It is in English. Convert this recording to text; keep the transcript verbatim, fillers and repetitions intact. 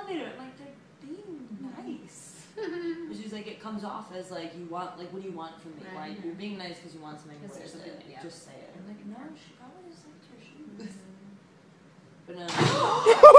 telling her, I'm like, they're being nice. And she's like, it comes off as like, you want, like, what do you want from me? Right. Like, you're being nice because you want something, Because where's there's it? something, yeah. Just say it. I'm like, no, she probably just liked your shoes. Mm-hmm. But no.